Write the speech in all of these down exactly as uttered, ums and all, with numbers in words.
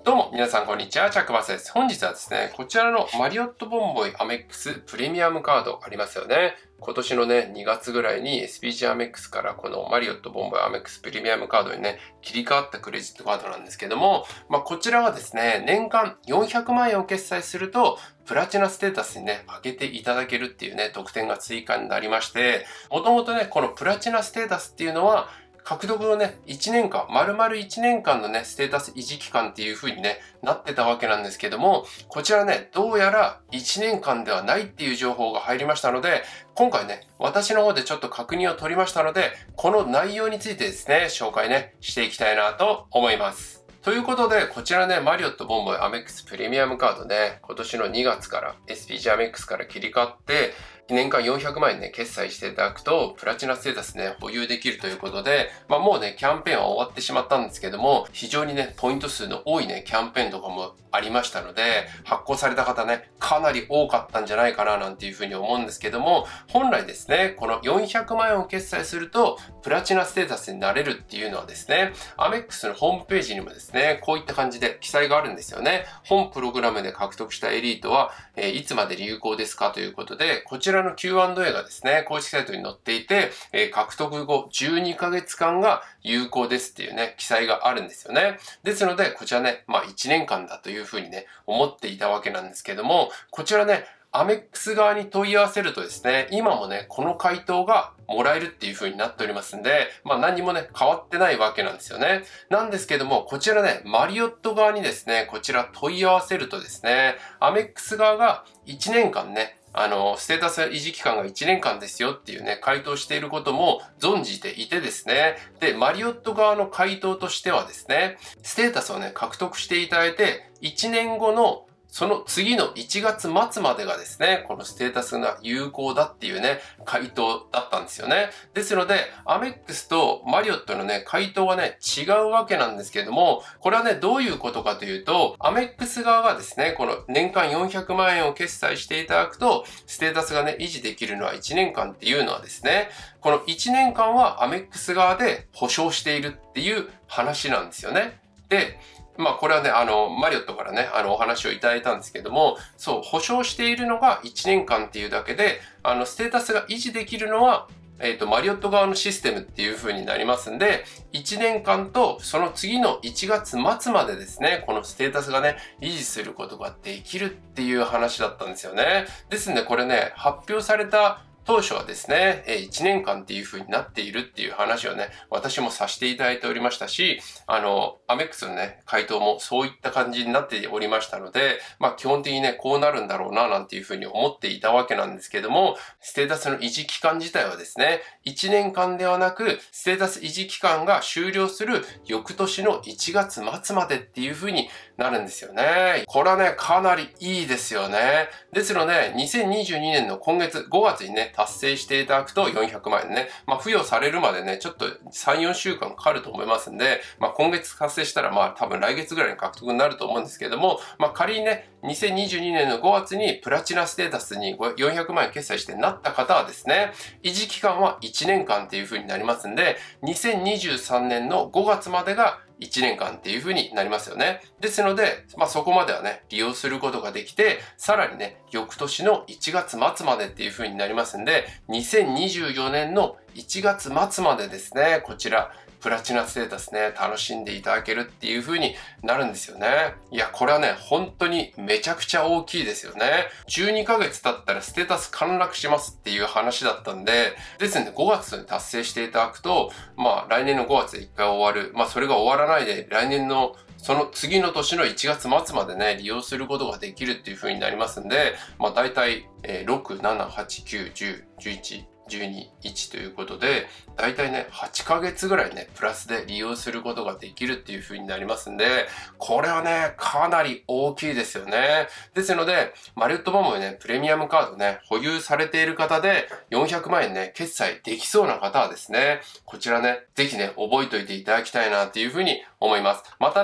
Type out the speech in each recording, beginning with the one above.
どうも、皆さんこんにちは、チャックバスです。本日はですね、こちらのマリオットボンボイアメックスプレミアムカードありますよね。今年のね、にがつぐらいに エスピージー アメックスからこのマリオットボンボイアメックスプレミアムカードにね、切り替わったクレジットカードなんですけども、まあこちらはですね、年間よんひゃくまんえんを決済すると、プラチナステータスにね、上げていただけるっていうね、特典が追加になりまして、もともとね、このプラチナステータスっていうのは、獲得のね、いちねんかん、丸々いちねんかんのね、ステータス維持期間っていう風にね、なってたわけなんですけども、こちらね、どうやらいちねんかんではないっていう情報が入りましたので、今回ね、私の方でちょっと確認を取りましたので、この内容についてですね、紹介ね、していきたいなと思います。ということで、こちらね、マリオットボンボイアメックスプレミアムカードね、今年のにがつから エスピージー アメックスから切り替わって、年間よんひゃくまんえんね、決済していただくと、プラチナステータスね、保有できるということで、まあもうね、キャンペーンは終わってしまったんですけども、非常にね、ポイント数の多いね、キャンペーンとかもありましたので、発行された方ね、かなり多かったんじゃないかな、なんていうふうに思うんですけども、本来ですね、このよんひゃくまんえんを決済すると、プラチナステータスになれるっていうのはですね、アメックスのホームページにもですね、こういった感じで記載があるんですよね。本プログラムで獲得したエリートは、えー、いつまで有効ですかということで、こちらの キューアンドエー がですね、公式サイトに載っていて、えー、獲得後じゅうにかげつかんが有効ですっていうね、記載があるんですよね。ですので、こちらね、まあいちねんかんだというふうにね、思っていたわけなんですけども、こちらね、アメックス側に問い合わせるとですね、今もね、この回答がもらえるっていう風になっておりますんで、まあ何にもね、変わってないわけなんですよね。なんですけども、こちらね、マリオット側にですね、こちら問い合わせるとですね、アメックス側がいちねんかんね、あの、ステータス維持期間がいちねんかんですよっていうね、回答していることも存じていてですね。で、マリオット側の回答としてはですね、ステータスをね、獲得していただいて、いちねんごのその次のいちがつまつまでがですね、このステータスが有効だっていうね、回答だったんですよね。ですので、アメックスとマリオットのね、回答はね、違うわけなんですけれども、これはね、どういうことかというと、アメックス側がですね、この年間よんひゃくまんえんを決済していただくと、ステータスがね、維持できるのはいちねんかんっていうのはですね、このいちねんかんはアメックス側で保証しているっていう話なんですよね。で、まあこれはね、あの、マリオットからね、あの、お話をいただいたんですけども、そう、保証しているのがいちねんかんっていうだけで、あの、ステータスが維持できるのは、えっと、マリオット側のシステムっていう風になりますんで、いちねんかんとその次のいちがつまつまでですね、このステータスがね、維持することができるっていう話だったんですよね。ですんで、これね、発表された当初はですね、いちねんかんっていう風になっているっていう話をね、私もさせていただいておりましたし、あの、アメックスのね、回答もそういった感じになっておりましたので、まあ基本的にね、こうなるんだろうな、なんていう風に思っていたわけなんですけども、ステータスの維持期間自体はですね、いちねんかんではなく、ステータス維持期間が終了する翌年のいちがつまつまでっていう風になるんですよね。これはね、かなりいいですよね。ですので、にせんにじゅうにねんの今月ごがつにね、達成していただくとよんひゃくまんえんね。まあ、付与されるまでね、ちょっとさん、よんしゅうかんかかると思いますんで、まあ、今月達成したら、まあ、多分来月ぐらいに獲得になると思うんですけれども、まあ、仮にね、にせんにじゅうにねんのごがつにプラチナステータスによんひゃくまんえん決済してなった方はですね、維持期間はいちねんかんっていう風になりますんで、にせんにじゅうさんねんのごがつまでがいちねんかんっていう風になりますよね。ですので、まあそこまではね、利用することができて、さらにね、翌年のいちがつまつまでっていう風になりますんで、にせんにじゅうよねんのいちがつまつまでですね、こちら、プラチナステータスね、楽しんでいただけるっていう風になるんですよね。いや、これはね、本当にめちゃくちゃ大きいですよね。じゅうにかげつ経ったらステータス陥落しますっていう話だったんで、ですのでごがつに達成していただくと、まあ来年のごがつで一回終わる。まあそれが終わらないで来年のその次の年のいちがつまつまでね、利用することができるっていう風になりますんで、まあ大体、えー、ろく、なな、はち、きゅう、じゅう、じゅういち、じゅうに、いちということで、だいたいね、はちかげつぐらいね、プラスで利用することができるっていう風になりますんで、これはね、かなり大きいですよね。ですので、マリオットボンボイね、プレミアムカードね、保有されている方で、よんひゃくまんえんね、決済できそうな方はですね、こちらね、ぜひね、覚えておいていただきたいなっていう風に思います。またね、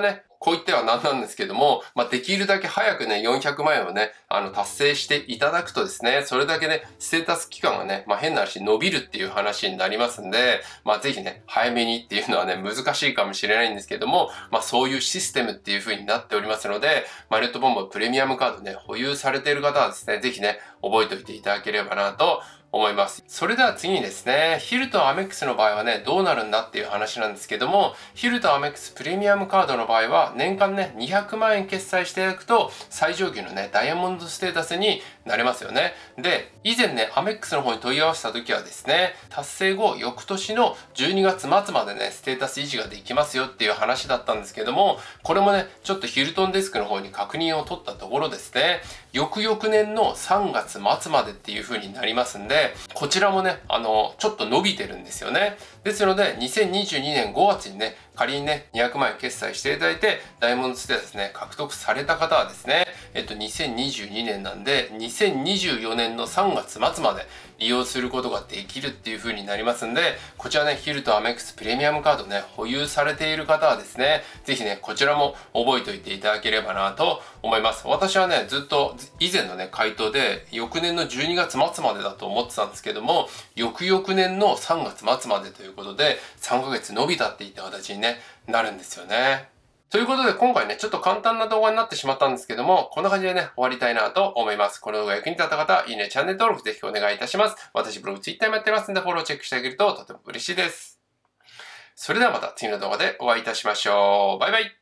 こう言ってはなんなんですけども、まあ、できるだけ早くね、よんひゃくまんえんをね、あの、達成していただくとですね、それだけね、ステータス期間がね、まあ、変な話伸びるっていう話になりますんで、まあ、ぜひね、早めにっていうのはね、難しいかもしれないんですけども、まあ、そういうシステムっていう風になっておりますので、マリオットボンボイプレミアムカードね、保有されている方はですね、ぜひね、覚えておいていただければなと思います。それでは次にですね、ヒルトンアメックスの場合はね、どうなるんだっていう話なんですけども、ヒルトンアメックスプレミアムカードの場合は、年間ね、にひゃくまんえん決済していただくと、最上級のね、ダイヤモンドステータスになれますよね。で、以前ね、アメックスの方に問い合わせた時はですね、達成後、翌年のじゅうにがつまつまでね、ステータス維持ができますよっていう話だったんですけども、これもね、ちょっとヒルトンデスクの方に確認を取ったところですね、翌々年のさんがつまつまでっていう風になりますんで、こちらもね、あの、ちょっと伸びてるんですよね。ですので、にせんにじゅうにねんごがつにね、仮にね、にひゃくまんえん決済していただいて、ダイヤモンドステータスね、獲得された方はですね、えっと、にせんにじゅうにねんなんで、にせんにじゅうよねんのさんがつまつまで利用することができるっていう風になりますんで、こちらね、ヒルトンアメックスプレミアムカードね、保有されている方はですね、ぜひね、こちらも覚えておいていただければなと思います。私はね、ずっと以前のね、回答で、翌年のじゅうにがつまつまでだと思ってたんですけども、翌々年のさんがつまつまでということで、さんかげつ伸びたっていった形に、ね、なるんですよね。ということで今回ね、ちょっと簡単な動画になってしまったんですけども、こんな感じでね、終わりたいなと思います。この動画が役に立った方は、いいね、チャンネル登録ぜひお願いいたします。私ブログ、ツイッターもやってますんで、フォローチェックしてあげるととても嬉しいです。それではまた次の動画でお会いいたしましょう。バイバイ。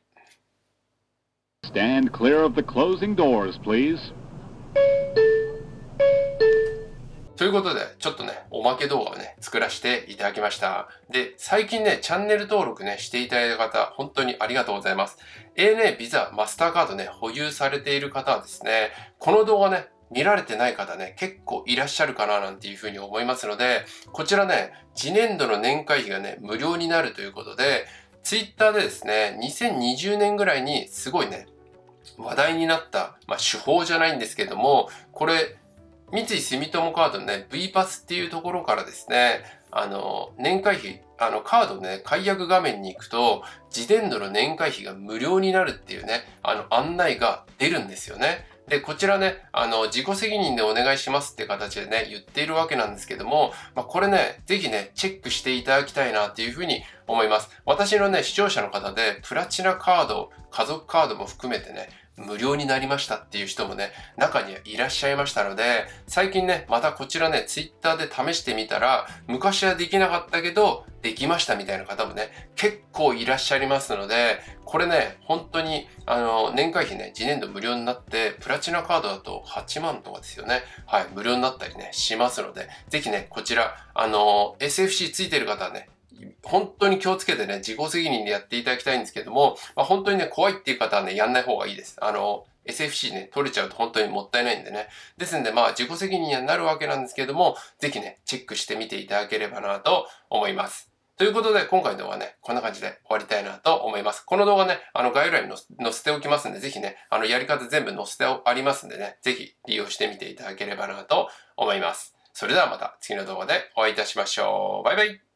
Stand clear of the closing doors, please. ということで、ちょっとね、おまけ動画をね、作らせていただきました。で、最近ね、チャンネル登録ね、していただいた方、本当にありがとうございます。エーエヌエー、ビザ、マスターカードね、保有されている方はですね、この動画ね、見られてない方ね、結構いらっしゃるかななんていうふうに思いますので、こちらね、次年度の年会費がね、無料になるということで、ツイッターでですね、にせんにじゅうねんぐらいにすごいね、話題になった、まあ、手法じゃないんですけども、これ、三井住友カードのね、V パスっていうところからですね、あの、年会費、あの、カードね、解約画面に行くと、次年度の年会費が無料になるっていうね、あの、案内が出るんですよね。で、こちらね、あの、自己責任でお願いしますって形でね、言っているわけなんですけども、まあ、これね、ぜひね、チェックしていただきたいなっていうふうに思います。私のね、視聴者の方で、プラチナカード、家族カードも含めてね、無料になりましたっていう人もね、中にはいらっしゃいましたので、最近ね、またこちらね、ツイッターで試してみたら、昔はできなかったけど、できましたみたいな方もね、結構いらっしゃいますので、これね、本当に、あの、年会費ね、次年度無料になって、プラチナカードだとはちまんとかですよね。はい、無料になったりね、しますので、ぜひね、こちら、あの、エスエフシー ついてる方はね、本当に気をつけてね、自己責任でやっていただきたいんですけども、まあ、本当にね、怖いっていう方はね、やんない方がいいです。あの、エスエフシー ね、取れちゃうと本当にもったいないんでね。ですんで、まあ、自己責任になるわけなんですけども、ぜひね、チェックしてみていただければなと思います。ということで、今回の動画はね、こんな感じで終わりたいなと思います。この動画ね、あの、概要欄に載せておきますんで、ぜひね、あの、やり方全部載せてありますんでね、ぜひ利用してみていただければなと思います。それではまた次の動画でお会いいたしましょう。バイバイ。